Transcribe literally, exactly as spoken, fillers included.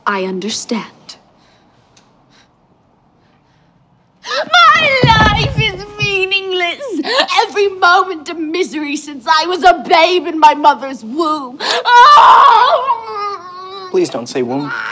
I understand. My life is meaningless. Every moment of misery since I was a babe in my mother's womb. Oh! Please don't say womb.